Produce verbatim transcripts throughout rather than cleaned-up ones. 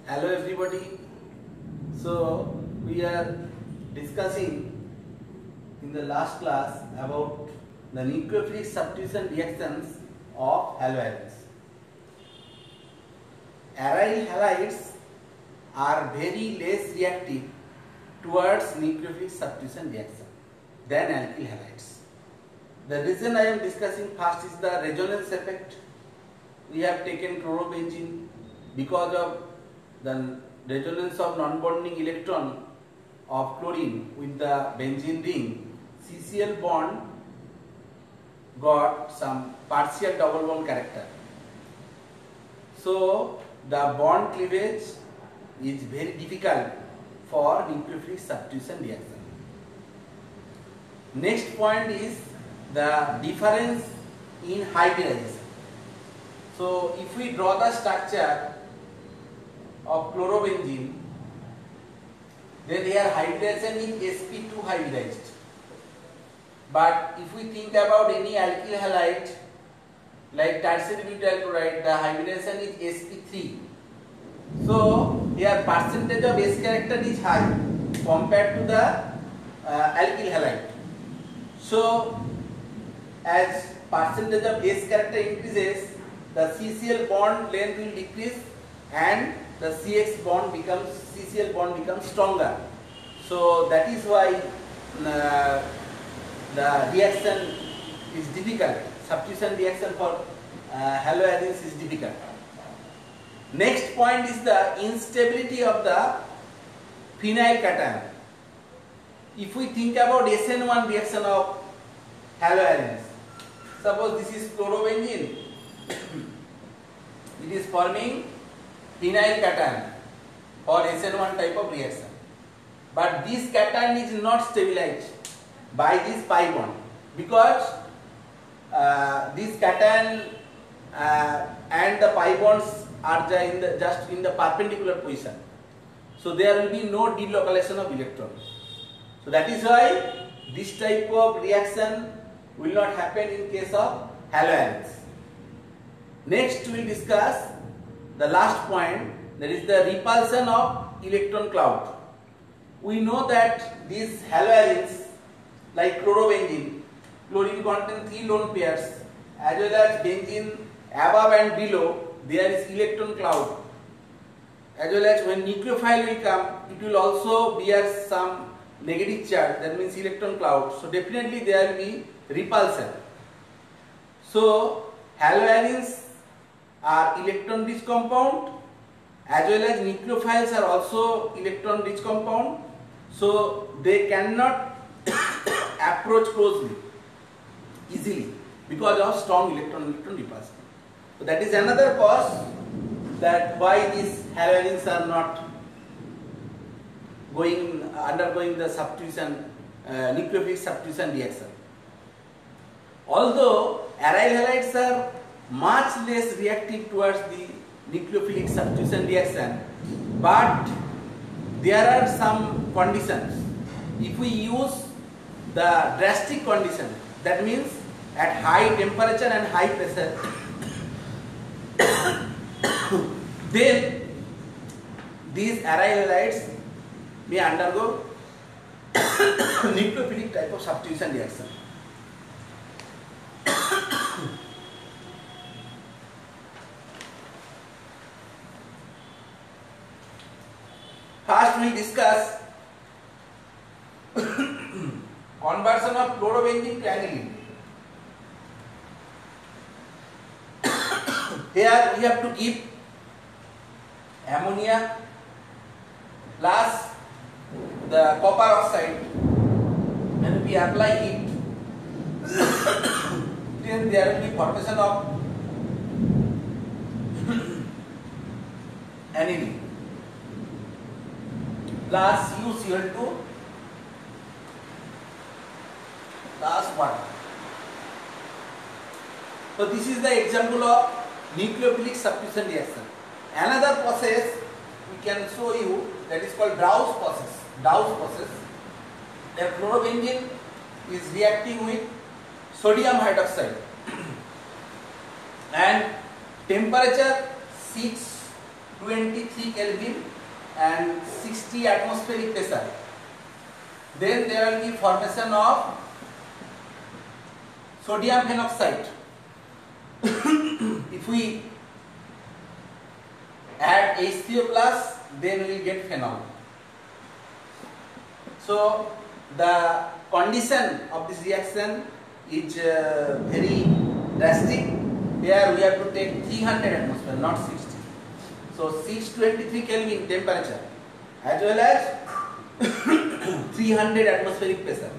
Hello everybody. So we are discussing in the last class about the nucleophilic substitution reactions of halogens. Aryl halides are very less reactive towards nucleophilic substitution reaction than alkyl halides. The reason I am discussing first is the resonance effect. We have taken chlorobenzene because of the resonance of non-bonding electron of chlorine with the benzene ring. C C L bond got some partial double bond character. So the bond cleavage is very difficult for nucleophilic substitution reaction. Next point is the difference in hybridization. So if we draw the structure of chlorobenzene, then here hybridization is s p two hybridized. But if we think about any alkyl halide like tertiary butyl chloride, the hybridization is s p three. So here percentage of S character is high compared to the uh, alkyl halide. So as percentage of S character increases, the C C L bond length will decrease and the C X bond becomes C C L bond becomes stronger. So that is why uh, the reaction is difficult. Substitution reaction for uh, halogens is difficult. Next point is the instability of the phenyl cation. If we think about S N one reaction of halogens, suppose this is chlorobenzene, it is forming phenyl cation for S N one type of reaction. But this cation is not stabilized by this pi bond because uh, this cation uh, and the pi bonds are in the, just in the perpendicular position. So there will be no delocalization of electrons. So that is why this type of reaction will not happen in case of halogens. Next we will discuss the last point, that is the repulsion of electron cloud. We know that these halogens like chlorobenzene, chlorine contains three lone pairs, as well as benzene above and below there is electron cloud. As well as when nucleophile will come, it will also bear some negative charge, that means electron cloud. So definitely there will be repulsion. So halogens are electron rich compound, as well as nucleophiles are also electron rich compound. So they cannot approach closely easily because of strong electron electron repulsion. So that is another cause that why these halogens are not going undergoing the substitution uh, nucleophilic substitution reaction. Although aryl halides are much less reactive towards the nucleophilic substitution reaction, but there are some conditions. If we use the drastic condition, that means at high temperature and high pressure, then these aryl halides may undergo nucleophilic type of substitution reaction. First we will discuss conversion of chlorobenzene to aniline. Here we have to give ammonia plus the copper oxide, and we apply heat, then there will be formation of aniline plus U C L two plus water. So this is the example of nucleophilic substitution reaction. Another process we can show you, that is called Dawes process. Dawes process. The chlorobenzene is reacting with sodium hydroxide and temperature six twenty-three Kelvin and sixty atmospheric pressure. Then there will be formation of sodium phenoxide. If we add H C O plus, then we will get phenol. So the condition of this reaction is uh, very drastic. Here we have to take three hundred atmosphere, not sixty. So six hundred twenty-three Kelvin temperature as well as three hundred atmospheric pressure.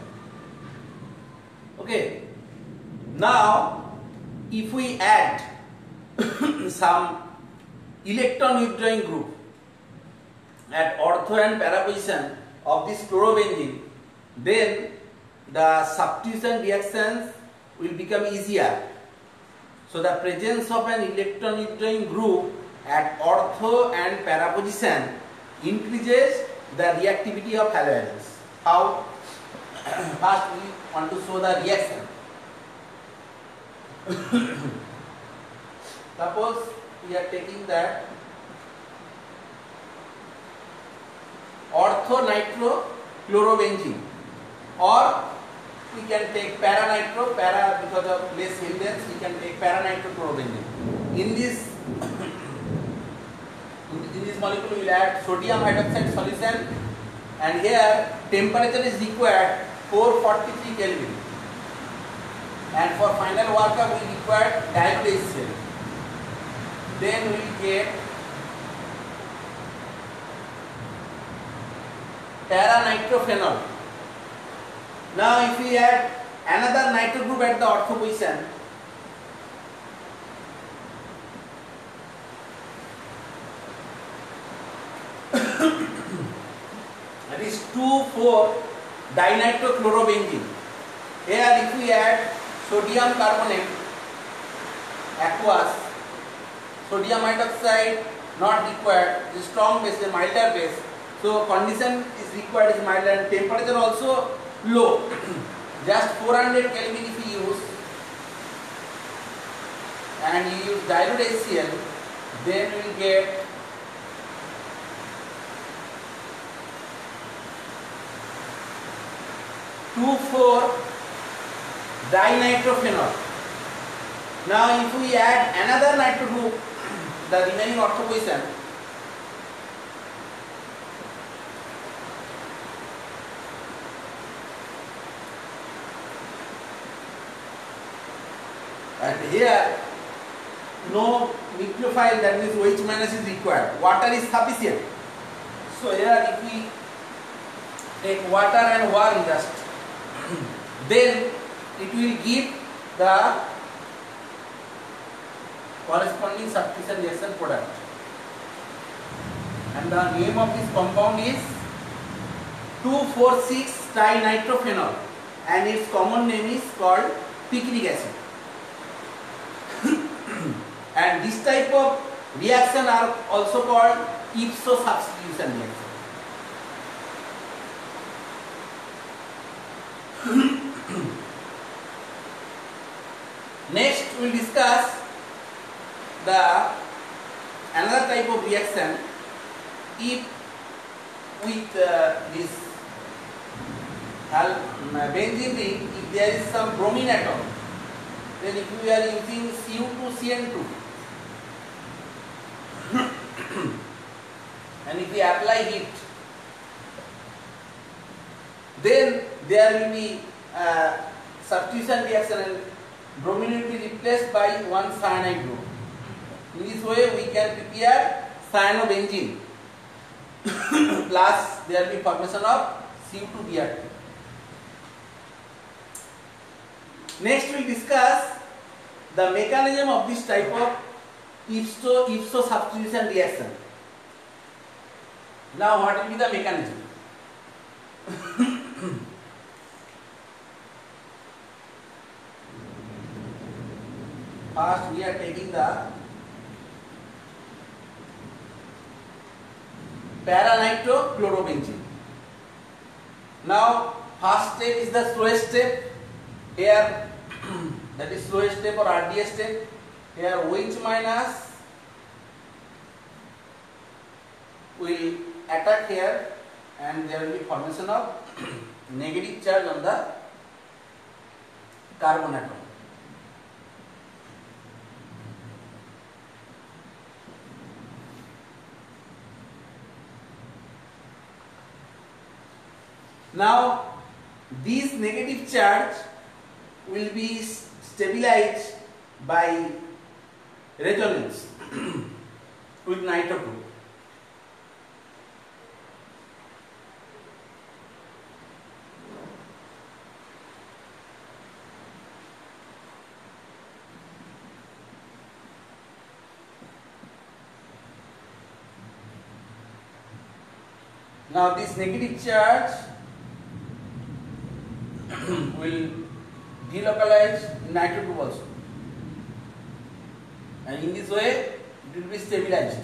Okay. Now if we add some electron withdrawing group at ortho and para position of this chlorobenzene, then the substitution reactions will become easier. So the presence of an electron withdrawing group at ortho and para position increases the reactivity of halogens. How? First we want to show the reaction. Suppose we are taking that ortho nitro chlorobenzene, or we can take para nitro, para because of less hindrance, we can take para nitro chlorobenzene. In this in this molecule we will add sodium hydroxide solution, and here temperature is required four hundred forty-three Kelvin, and for final workup we require dilute H C l. Then we will get para-nitrophenol. Now if we add another nitro group at the ortho position, that is two four dinitrochlorobenzene. Here if we add sodium carbonate aqueous, sodium hydroxide not required, is strong base, a milder base. So condition is required is milder and temperature also low. Just four hundred Kelvin if we use, and you use dilute H C l, then we will get two four dinitrophenol. Now if we add another nitro group, the remaining ortho position, and here no nucleophile, that means OH minus is required, water is sufficient. So here if we take water and warm just, then it will give the corresponding substitution reaction product, and the name of this compound is two four six dinitrophenol, and its common name is called picric acid. And this type of reaction are also called ipso substitution reaction. Next we will discuss the another type of reaction. If with uh, this benzene ring, if there is some bromine atom, then if we are using C U two C N two and if we apply heat, then there will be uh, substitution reaction and bromine will be replaced by one cyanide group. In this way we can prepare cyanobenzene plus there will be formation of C U two B R two. Next we will discuss the mechanism of this type of ipso, ipso substitution reaction. Now what will be the mechanism? First we are taking the para-nitrochlorobenzene. Now first step is the slowest step. Here that is slowest step or R D S step. Here OH minus will attack here and there will be formation of negative charge on the carbon atom. Now this negative charge will be stabilized by resonance with nitro group. Now this negative charge will delocalize in nitro group also, and in this way it will be stabilized.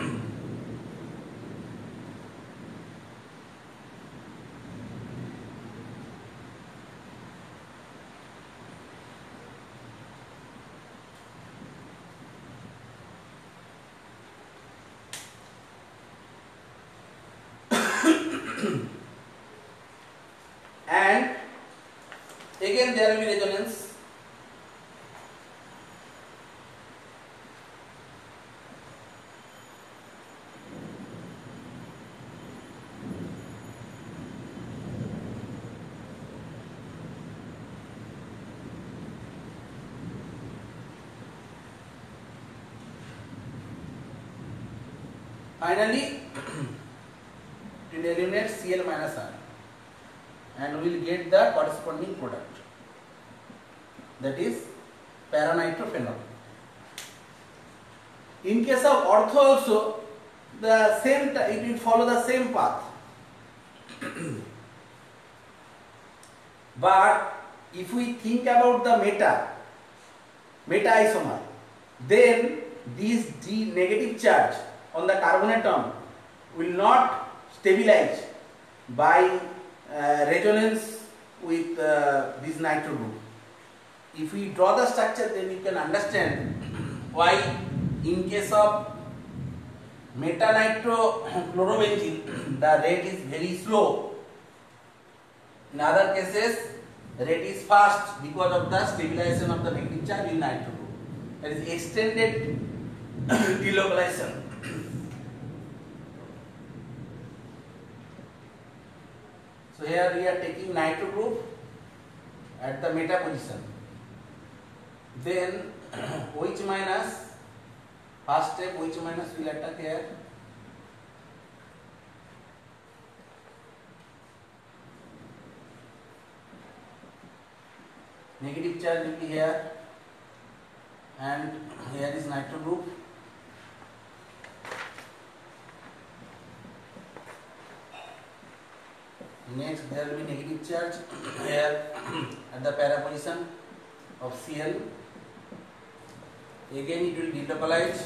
And again there will be resonance. Finally, it will eliminate Cl minus R and we will get the corresponding product, that is paranitrophenol. In case of ortho also, the same, it will follow the same path. But if we think about the meta, meta isomer, then this D negative charge on the carbon atom will not stabilize by uh, resonance with uh, this nitro group. If we draw the structure, then you can understand why in case of metanitro-chlorobenzene the rate is very slow. In other cases, the rate is fast because of the stabilization of the negative charge in nitro group. That is extended delocalization. So here we are taking nitro group at the meta position. Then OH minus, first step OH minus will attack here. Negative charge will be here, and here is nitro group. Next there will be negative charge here at the para position of Cl. Again it will delocalize.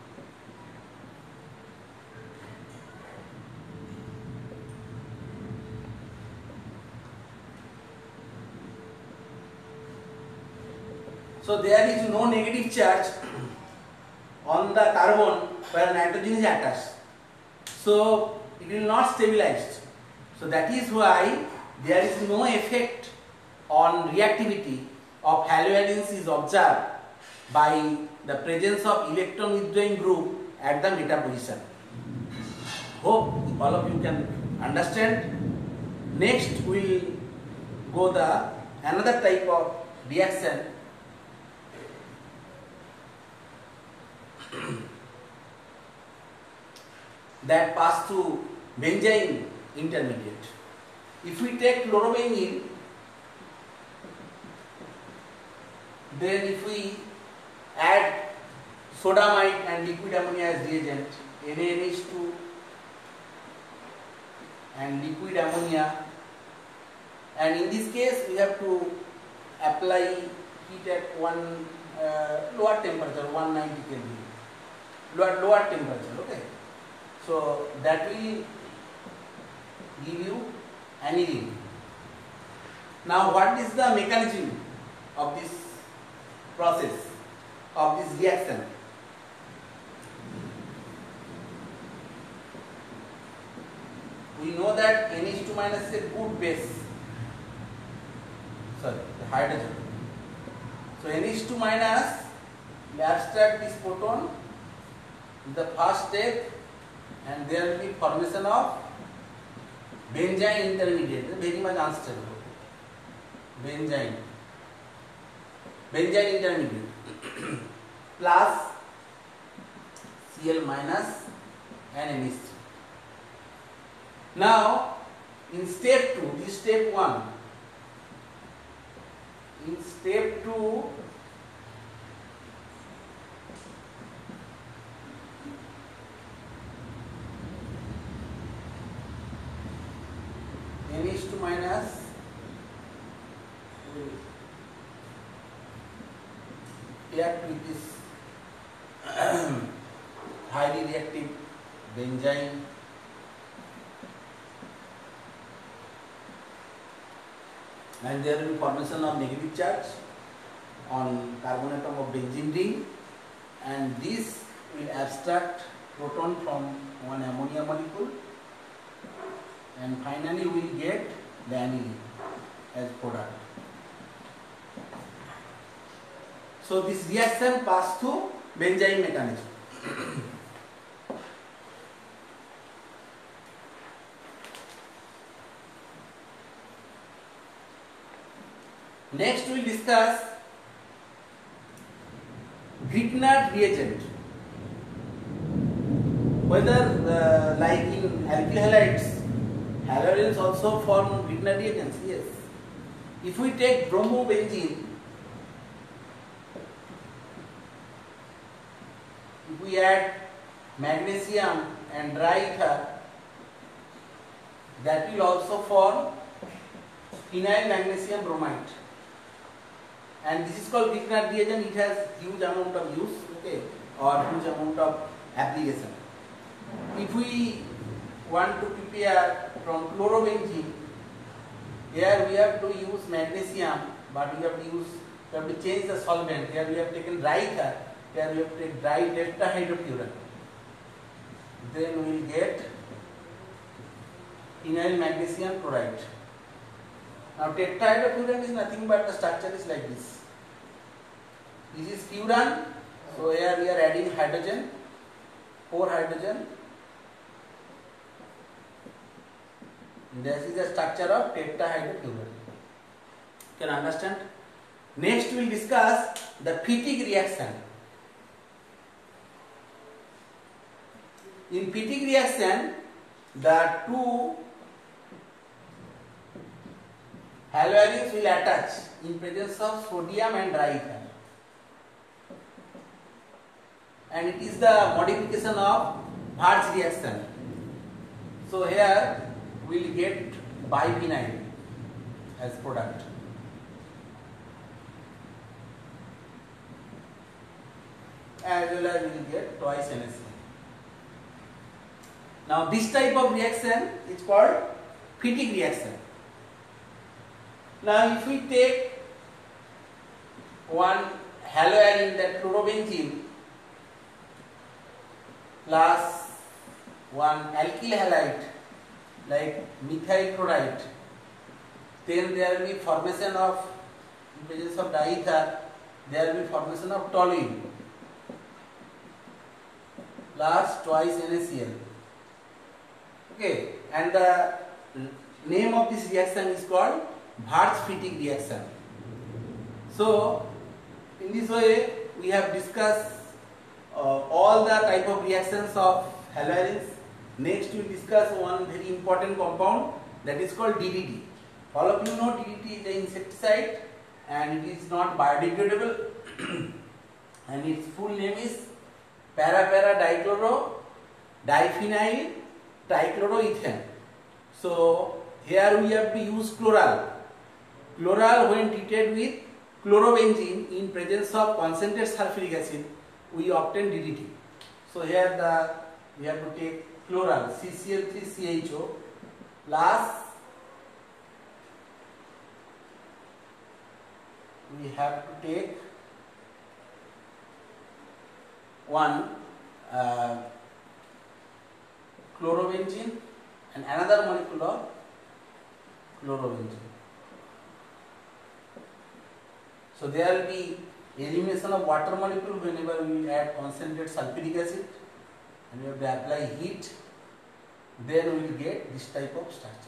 So there is no negative charge on the carbon where nitrogen is attached. So it will not stabilize. So that is why there is no effect on reactivity of halogens is observed by the presence of electron withdrawing group at the meta position. Hope all of you can understand. Next we will go the another type of reaction that pass through benzene intermediate. If we take chlorobenzene, then if we add sodamide and liquid ammonia as reagent, N A N H two and liquid ammonia, and in this case we have to apply heat at one uh, lower temperature, one ninety Kelvin, lower, lower temperature, okay. So that will give you aniline. Now what is the mechanism of this process, of this reaction? we know that N H two minus is a good base. Sorry, the hydrogen. So N H two minus will abstract this proton in the first step, and there will be formation of benzene intermediate, very much unstable. Benzene, benzene intermediate plus Cl minus and N H three. Now, in step two, this is step one. In step two, N H two minus will react with this highly reactive benzene and there will be formation of negative charge on carbon atom of benzene ring, and this will abstract proton from one ammonia molecule, and finally we will get the aniline as product. So this reaction pass through benzene mechanism. Next we will discuss Grignard reagent. Whether uh, like in alkyl halides, halogens also form Grignard reagents. Yes. If we take bromobenzene, if we add magnesium and dry ether, that will also form phenyl magnesium bromide. And this is called Grignard reagent. It has huge amount of use, okay, or huge amount of application. If we want to prepare from chlorobenzene, here we have to use magnesium, but we have to use, we have to change the solvent. Here we have taken dry ether. Here we have to take dry tetrahydrofuran. Then we will get phenyl magnesium chloride. Now tetrahydrofuran is nothing but the structure is like this. This is furan, so here we are adding hydrogen, four hydrogen. This is the structure of tetrahydrofuran. You can understand? Next we will discuss the Fittig reaction. In Fittig reaction, the two halogens will attach in presence of sodium and dry ether, and it is the modification of Wurtz reaction. So here we will get biphenyl as product. As well as we will get twice N A C L. Now this type of reaction is called Fittig reaction. Now if we take one halogen, that chlorobenzene, plus one alkyl halide like methyl chloride, then there will be formation of, in presence of diether, there will be formation of toluene plus twice N A C L. Okay, and the name of this reaction is called Wurtz-Fittig reaction. So in this way we have discussed uh, all the type of reactions of halogens. Next we will discuss one very important compound, that is called D D T. All of you know D D T is an insecticide and it is not biodegradable and its full name is para-para dichloro diphenyl trichloroethane. So here we have to use chloral. Chloral, when treated with chlorobenzene in presence of concentrated sulfuric acid, we obtain D D T. So here the we have to take chloral, C C L three C H O plus we have to take one uh, chlorobenzene and another molecule of chlorobenzene. So there will be elimination of water molecule whenever we add concentrated sulfuric acid, and we have to apply heat, then we will get this type of structure.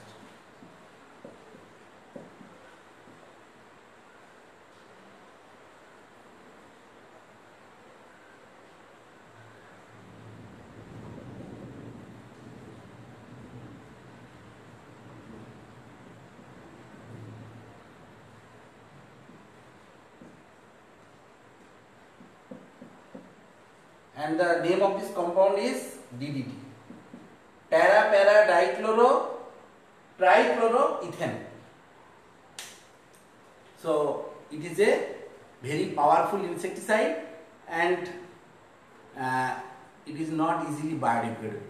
And the name of this compound is D D T, para para dichloro trichloroethane. So it is a very powerful insecticide, and uh, it is not easily biodegradable.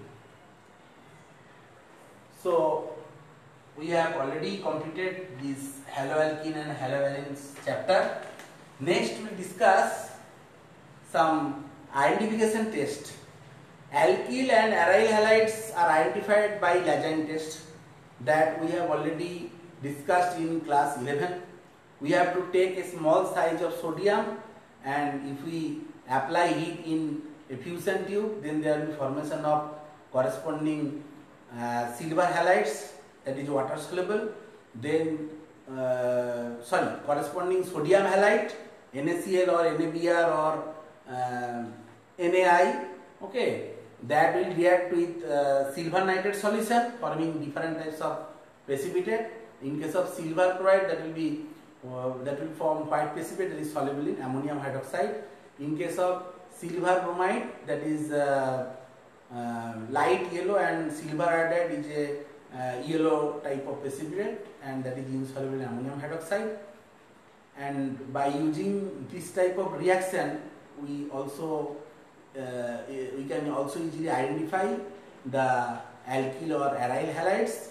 So we have already completed this haloalkene and halovalennes chapter. Next we will discuss some identification test. Alkyl and aryl halides are identified by Lajeune test that we have already discussed in class eleven. We have to take a small size of sodium, and if we apply heat in a fusion tube, then there will be formation of corresponding uh, silver halides, that is water soluble. Then uh, sorry, corresponding sodium halide, NaCl or NaBr or uh, N A I, okay, that will react with uh, silver nitrate solution, forming different types of precipitate. In case of silver chloride, that will be uh, that will form white precipitate, that is soluble in ammonium hydroxide. In case of silver bromide, that is uh, uh, light yellow, and silver iodide is a uh, yellow type of precipitate, and that is insoluble in ammonium hydroxide. And by using this type of reaction, we also uh, we can also easily identify the alkyl or aryl halides.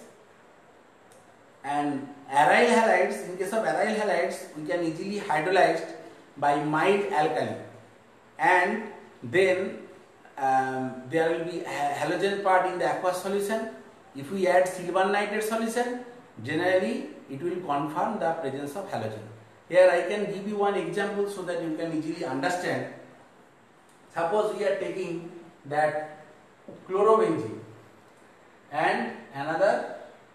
And aryl halides, in case of aryl halides, we can easily hydrolyze by mild alkali, and then um, there will be a halogen part in the aqueous solution. If we add silver nitrate solution, generally it will confirm the presence of halogen. Here I can give you one example so that you can easily understand. Suppose we are taking that chlorobenzene and another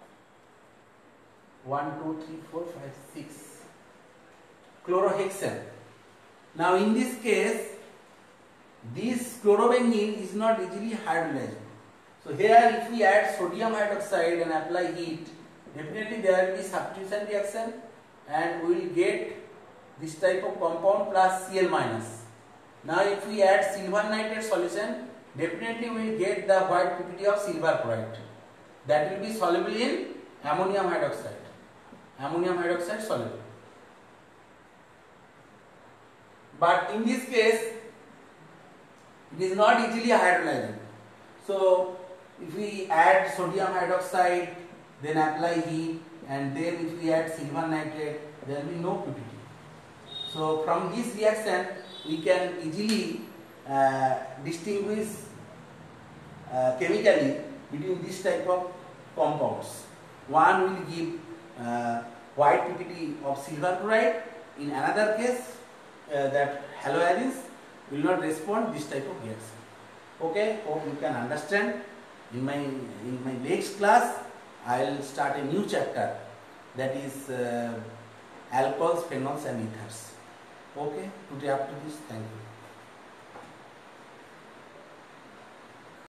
one, two, three, four, five, six chlorohexane. Now in this case, this chlorobenzene is not easily hydrolyzed. So here if we add sodium hydroxide and apply heat, definitely there will be substitution reaction, and we will get this type of compound plus Cl minus. Now if we add silver nitrate solution, definitely we will get the white P P T of silver chloride. That will be soluble in ammonium hydroxide. Ammonium hydroxide soluble. But in this case, it is not easily hydrolyzing. So if we add sodium hydroxide, then apply heat, and then if we add silver nitrate, there will be no P P T. So from this reaction, we can easily uh, distinguish uh, chemically between this type of compounds. One will give uh, white P P T of silver chloride. In another case, uh, that haloarenes will not respond this type of reaction. Okay, hope you can understand. In my in my next class, I will start a new chapter, that is uh, alcohols, phenols and ethers. Okay, today up to this, thank you.